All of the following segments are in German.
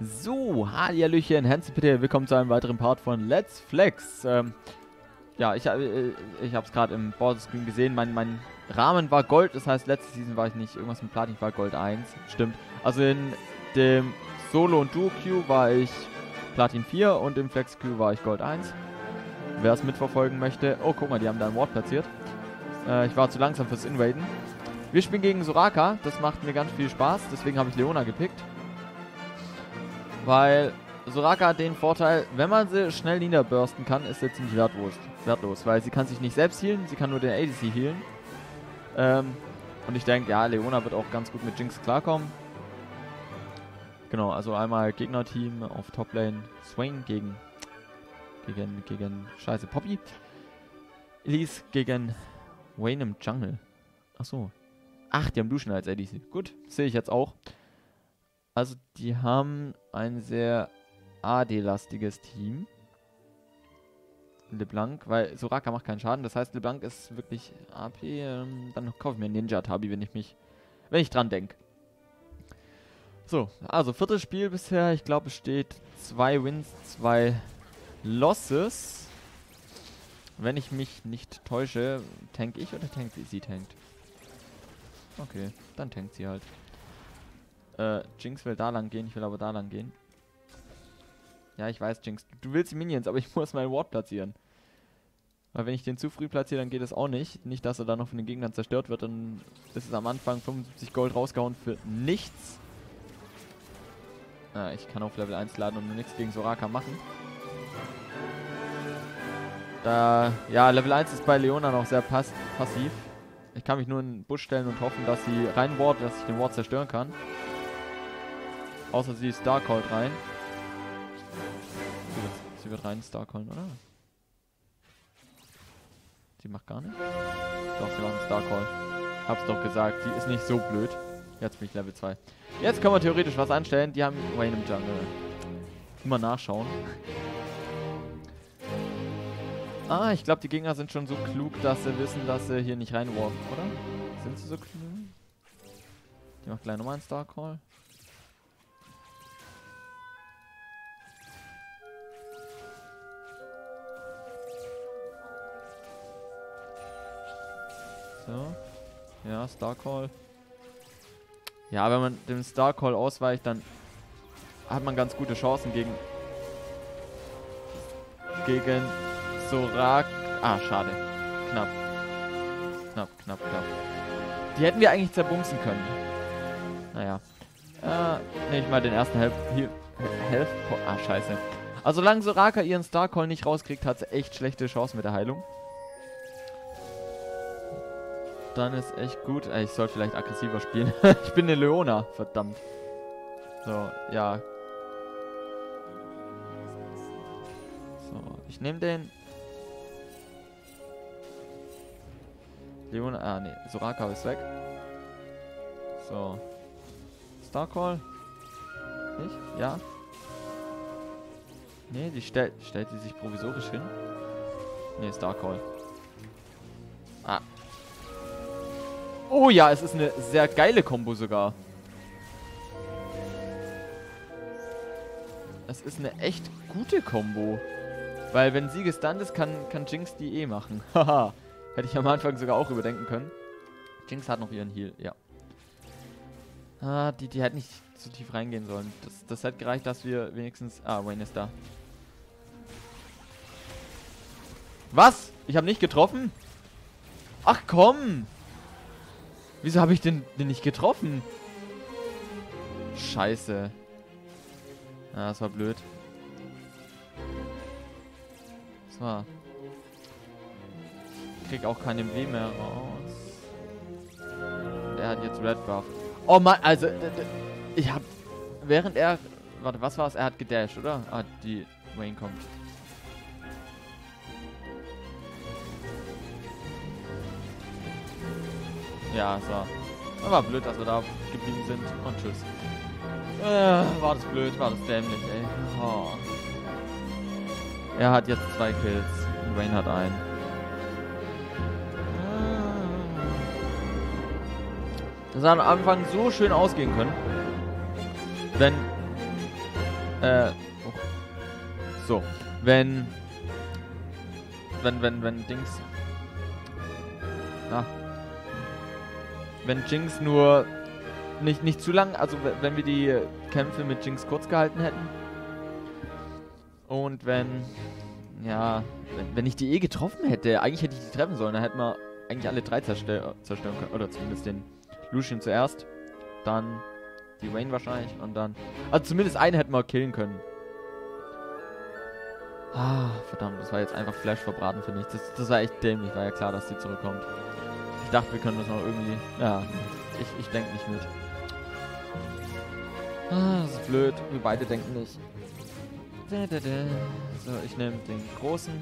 So, Hallihallöchen, Hansi bitte, willkommen zu einem weiteren Part von Let's Flex. Ja, ich habe es gerade im Borderscreen gesehen, mein Rahmen war Gold, das heißt, letzte Season war ich nicht, irgendwas mit Platin war Gold 1, stimmt. Also in dem Solo- und Duo-Queue war ich Platin 4 und im Flex-Queue war ich Gold 1. Wer es mitverfolgen möchte, oh, guck mal, die haben da ein Ward platziert. Ich war zu langsam fürs Invaden. Wir spielen gegen Soraka, das macht mir ganz viel Spaß, deswegen habe ich Leona gepickt. Weil Soraka hat den Vorteil, wenn man sie schnell niederbursten kann, ist sie ziemlich wertlos. Weil sie kann sich nicht selbst healen, sie kann nur den ADC healen. Und ich denke, ja, Leona wird auch ganz gut mit Jinx klarkommen. Genau, also einmal Gegnerteam auf Toplane Swain gegen scheiße Poppy. Elise gegen Wayne im Jungle. Achso. Ach, die haben Lucian als ADC. Gut, sehe ich jetzt auch. Also, die haben ein sehr AD-lastiges Team. LeBlanc, weil Soraka macht keinen Schaden. Das heißt, LeBlanc ist wirklich AP. Dann kaufe ich mir einen Ninja-Tabi, wenn ich dran denke. So, also viertes Spiel bisher. Ich glaube, es steht 2 Wins, 2 Losses. Wenn ich mich nicht täusche, tank ich oder tankt sie? Sie tankt. Okay, dann tankt sie halt. Jinx will da lang gehen, ich will aber da lang gehen. Ja, ich weiß, Jinx, du willst die Minions, aber ich muss meinen Ward platzieren. Weil wenn ich den zu früh platziere, dann geht es auch nicht. Nicht, dass er dann noch von den Gegnern zerstört wird, dann ist es am Anfang 75 Gold rausgehauen für nichts. Ich kann auf Level 1 laden und nur nichts gegen Soraka machen. Ja, Level 1 ist bei Leona noch sehr passiv. Ich kann mich nur in den Busch stellen und hoffen, dass sie reinwardet, dass ich den Ward zerstören kann. Außer sie Starcallt rein. Sie wird rein Starcallen, oder? Sie macht gar nicht? Doch, sie macht einen Starcall. Hab's doch gesagt, die ist nicht so blöd. Jetzt bin ich Level 2. Jetzt können wir theoretisch was anstellen. Die haben Wayne im Jungle. Immer nachschauen. Ich glaube, die Gegner sind schon so klug, dass sie wissen, dass sie hier nicht reinwarten, oder? Sind sie so klug? Die macht gleich nochmal einen Starcall. So. Ja, Starcall. Ja, wenn man dem Starcall ausweicht, dann hat man ganz gute Chancen gegen Soraka. Schade. Knapp. Knapp. Die hätten wir eigentlich zerbumsen können. Naja. Nehme ich mal den ersten Health. Scheiße. Also solange Soraka ihren Starcall nicht rauskriegt, hat sie echt schlechte Chancen mit der Heilung. Dann ist echt gut. Ich sollte vielleicht aggressiver spielen. Ich bin eine Leona. Verdammt. So, ja. So, ich nehme den. Leona. Nee. Soraka ist weg. So. Starcall. Nicht? Ja. Nee, die stellt die sich provisorisch hin. Nee, Starcall. Oh ja, es ist eine sehr geile Kombo sogar. Es ist eine echt gute Kombo. Weil wenn sie gestunt ist, kann Jinx die machen. Haha. Hätte ich am Anfang sogar auch überdenken können. Jinx hat noch ihren Heal, ja. Die hätte nicht so tief reingehen sollen. Das hätte gereicht, dass wir wenigstens... Wayne ist da. Was? Ich habe nicht getroffen? Ach komm! Wieso habe ich den nicht getroffen? Scheiße. Das war blöd. Ich krieg auch keinen MW mehr raus. Der hat jetzt Red Buff. Oh Mann, also ich hab... Während er... Warte, was war's? Er hat gedasht, oder? Die Wayne kommt. Ja, so. War blöd, dass wir da geblieben sind. Und tschüss. War das blöd, war das dämlich, ey. Oh. Er hat jetzt 2 Kills. Und Wayne hat einen. Das hat am Anfang so schön ausgehen können. Wenn Oh. So. Wenn Dings... Na. Wenn Jinx nur nicht zu lang, also wenn wir die Kämpfe mit Jinx kurz gehalten hätten. Und wenn ich die getroffen hätte, eigentlich hätte ich die treffen sollen, dann hätten wir eigentlich alle 3 zerstören können. Oder zumindest den Lucian zuerst. Dann die Vayne wahrscheinlich und dann... Also zumindest einen hätten wir killen können. Ah, verdammt, das war jetzt einfach Flash verbraten für mich. Das war echt dämlich, war ja klar, dass sie zurückkommt. Ich dachte, wir können das noch irgendwie... Ja, ich denke nicht mit. Ah, das ist blöd. Wir beide denken nicht. So, ich nehme den großen.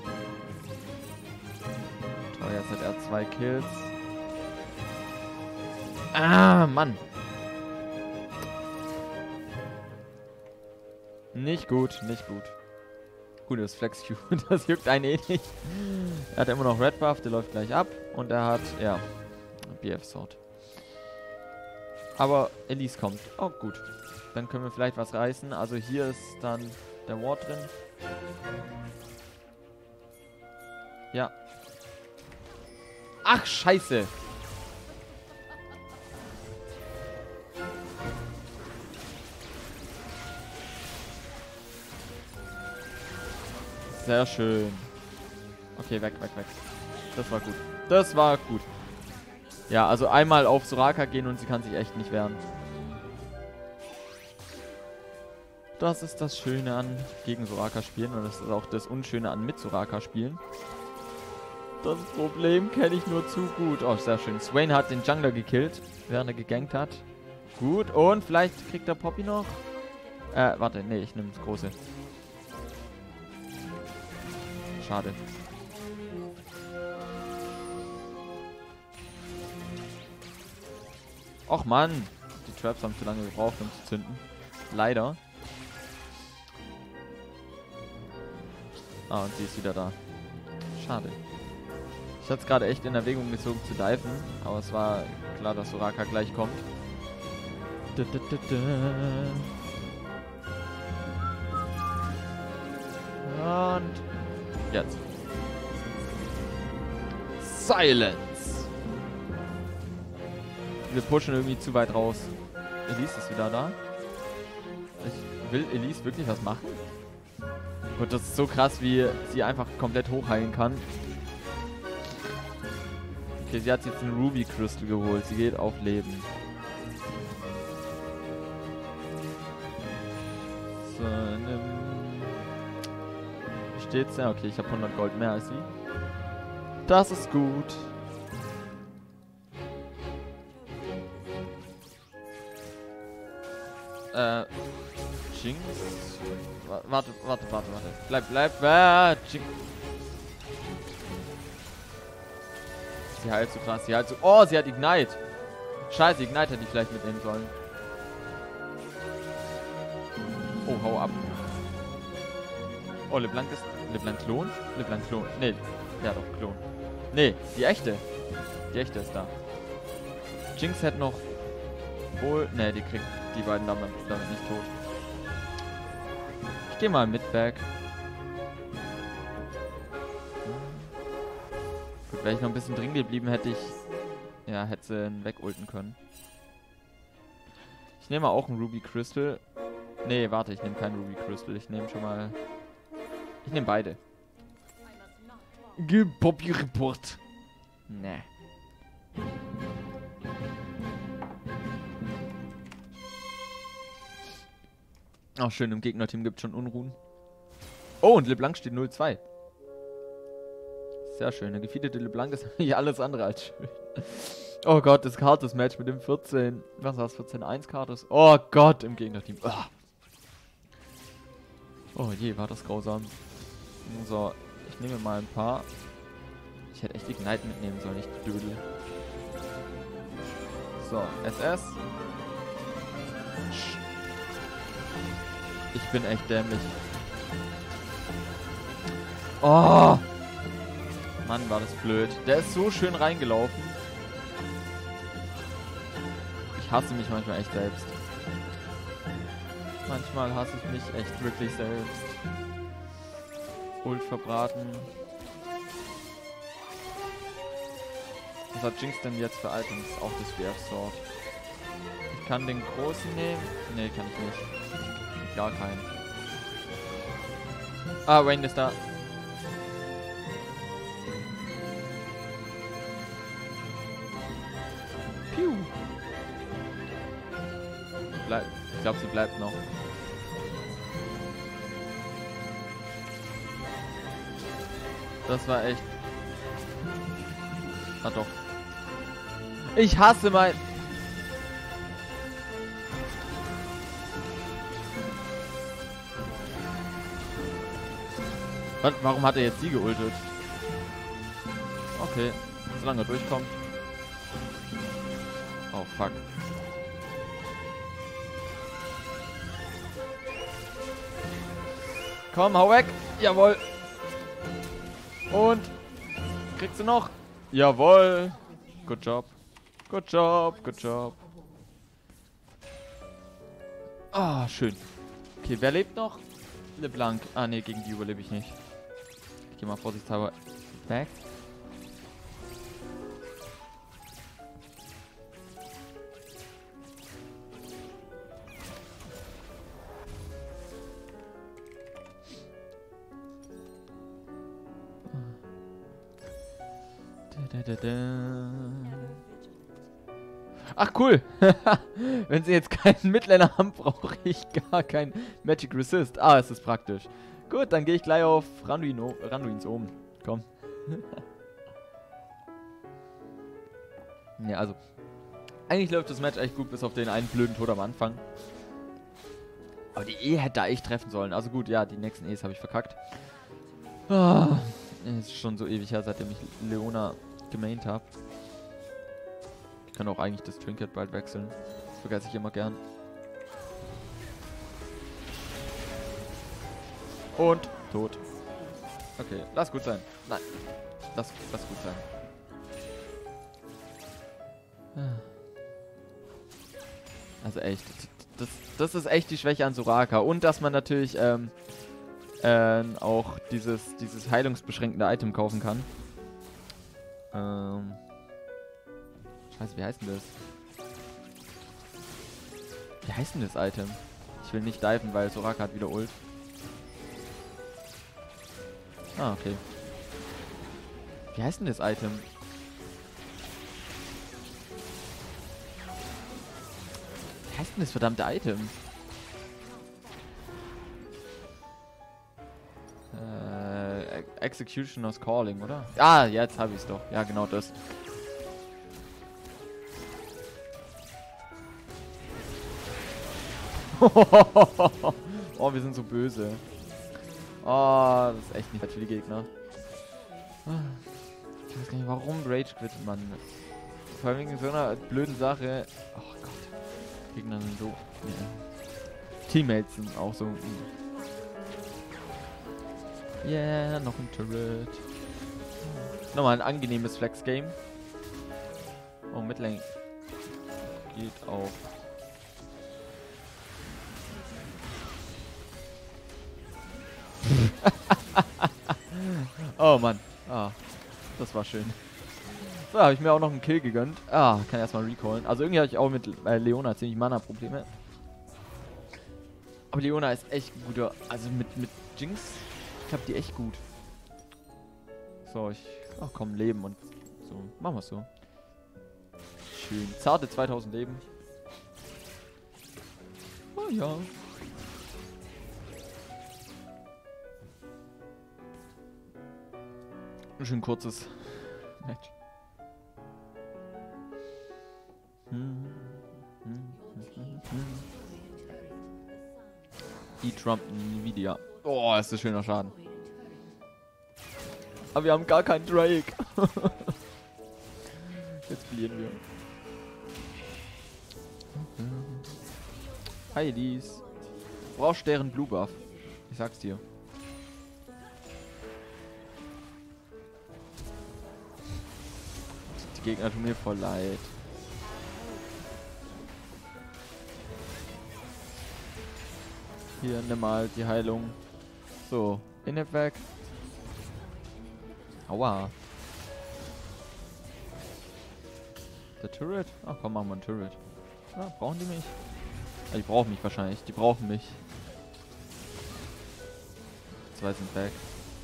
Toll, jetzt hat er 2 Kills. Ah, Mann. Nicht gut, nicht gut. Gut, das Flex-Q, das juckt einen eh nicht. Er hat immer noch Red Buff, der läuft gleich ab. Und er hat, ja, BF Sword. Aber Elise kommt. Oh, gut. Dann können wir vielleicht was reißen. Also hier ist dann der Ward drin. Ja. Ach, scheiße. Sehr schön. Okay, weg. Das war gut. Das war gut. Ja, also einmal auf Soraka gehen und sie kann sich echt nicht wehren. Das ist das Schöne an gegen Soraka spielen und das ist auch das Unschöne an mit Soraka spielen. Das Problem kenne ich nur zu gut. Oh, sehr schön. Swain hat den Jungler gekillt, während er gegankt hat. Gut, und vielleicht kriegt der Poppy noch. Warte, nee, ich nehme das Große. Schade. Och Mann, die Traps haben zu lange gebraucht, um zu zünden. Leider. Ah, und sie ist wieder da. Schade. Ich hatte es gerade echt in Erwägung gezogen zu diven, aber es war klar, dass Soraka gleich kommt. Und jetzt. Silence! Wir pushen irgendwie zu weit raus. Elise ist wieder da. Will Elise wirklich was machen? Gut, das ist so krass, wie sie einfach komplett hochheilen kann. Okay, sie hat jetzt einen Ruby Crystal geholt. Sie geht auf Leben. So, steht's? Ja, okay, ich habe 100 Gold mehr als sie. Das ist gut. Jinx. Warte. Bleib. Jinx. Sie heilt so krass. Oh, sie hat Ignite. Scheiße, Ignite hätte ich vielleicht mitnehmen sollen. Oh, hau ab. Oh, LeBlanc ist... LeBlanc Klon? LeBlanc Klon. Nee, ja doch, Klon. Nee, die echte. Die echte ist da. Jinx hätte noch... Wohl... Nee, die kriegt die beiden damit nicht tot. Ich geh mal mit back. Gut, wäre ich noch ein bisschen drin geblieben, hätte ich... Ja, hätte sie ihn wegulten können. Ich nehme auch einen Ruby Crystal. Nee, warte, ich nehme keinen Ruby Crystal. Ich nehme schon mal... Ich nehme beide. Poppy Report. Nee. Ach, schön, im Gegnerteam gibt es schon Unruhen. Oh, und LeBlanc steht 0-2. Sehr schön. Der gefeedete LeBlanc ist eigentlich alles andere als schön. Oh Gott, das Kartus-Match mit dem 14... Was war es? 14-1 Kartus? Oh Gott, im Gegnerteam. Oh je, war das grausam. So, ich nehme mal ein paar. Ich hätte echt Ignite mitnehmen sollen, nicht die Dödel. So, SS. Ich bin echt dämlich. Oh! Mann, war das blöd. Der ist so schön reingelaufen. Ich hasse mich manchmal echt selbst. Manchmal hasse ich mich echt wirklich selbst. Ult verbraten. Was hat Jinx denn jetzt für Items? Auch das BF Sword. Ich kann den großen nehmen. Nee, kann ich nicht. Gar keinen. Ah, Wayne ist da. Piu. Ich glaube, sie bleibt noch. Das war echt... Ah doch. Ich hasse mein... Warum hat er jetzt sie geultet? Okay, solange er durchkommt. Oh fuck. Komm, hau weg. Jawohl. Und kriegst du noch? Jawohl. Good job. Good job, good job. Ah, schön. Okay, wer lebt noch? LeBlanc. Ah, ne, gegen die überlebe ich nicht. Ich gehe mal vorsichtshalber weg. Ach cool. Wenn sie jetzt keinen Midlaner haben, brauche ich gar kein Magic Resist. Ah, es ist praktisch. Gut, dann gehe ich gleich auf Randuins oben. Komm. Ja, also. Eigentlich läuft das Match echt gut, bis auf den einen blöden Tod am Anfang. Aber die E hätte da echt treffen sollen. Also gut, ja, die nächsten E's habe ich verkackt. Ah, ist schon so ewig her, seitdem ich Leona gemaint habe. Ich kann auch eigentlich das Trinket bald wechseln. Das vergesse ich immer gern. Und tot. Okay, lass gut sein. Nein. Lass gut sein. Also echt. Das ist echt die Schwäche an Soraka. Und dass man natürlich auch dieses heilungsbeschränkende Item kaufen kann. Scheiße, wie heißt denn das? Wie heißt denn das Item? Ich will nicht diven, weil Soraka hat wieder Ult. Ah, okay. Wie heißt denn das Item? Wie heißt denn das verdammte Item? Executioner's Calling, oder? Ah, jetzt habe ich es doch. Ja, genau das. Oh, wir sind so böse. Oh, das ist echt nicht für die Gegner. Ich weiß gar nicht, warum Rage quittet man. Vor allem wegen so einer blöden Sache. Oh Gott. Gegner sind so... Ja. Teammates sind auch so... Yeah, noch ein Turret. Nochmal ein angenehmes Flex-Game. Oh, Midlane geht auch. Oh Mann. Ah, das war schön. So, habe ich mir auch noch einen Kill gegönnt. Ah, kann erstmal recallen. Also irgendwie habe ich auch mit Leona ziemlich Mana-Probleme. Aber Leona ist echt ein guter. Also mit Jinx, ich hab die echt gut. So, ach komm, Leben und so. Machen wir es so. Schön. Zarte 2000 Leben. Oh ja. Ein schön kurzes Match. Die Trump Nvidia. Oh, ist das schöner Schaden. Aber wir haben gar keinen Drake. Jetzt verlieren wir. Heilis. Brauchst deren Blue Buff. Ich sag's dir. Die Gegner tun mir voll leid. Hier, nimm mal die Heilung. So, Inhib weg. Aua. Der Turret? Ach komm, machen wir einen Turret. Ja, brauchen die mich? Ja, die brauchen mich wahrscheinlich. Die brauchen mich. 2 sind weg.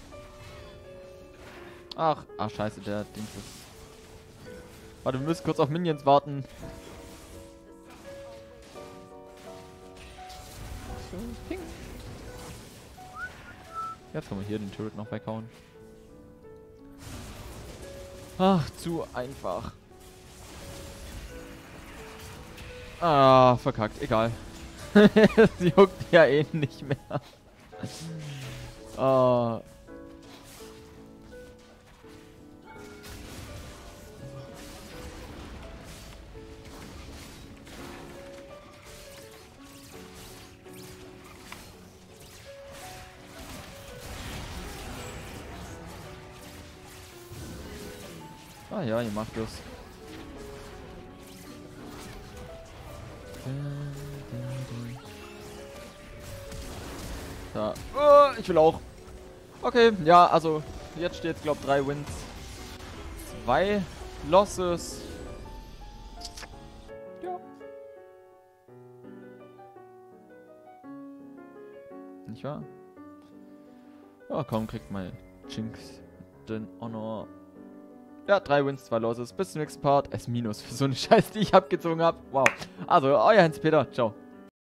Ach scheiße, der Ding ist... Warte, wir müssen kurz auf Minions warten. So, ping. Jetzt können wir hier den Turret noch weghauen. Ach, zu einfach. Ah, verkackt. Egal. Sie juckt ja eh nicht mehr. Ah. Ah ja, ihr macht das. Da. Oh, ich will auch. Okay, ja, also jetzt steht, glaube ich, 3 Wins. 2 Losses. Ja. Nicht wahr? Ja, komm, kriegt mal Jinx den Honor. Ja, 3 Wins, 2 Losses. Bis zum nächsten Part. S- für so eine Scheiße, die ich abgezogen habe. Wow. Also, euer Hans-Peter. Ciao.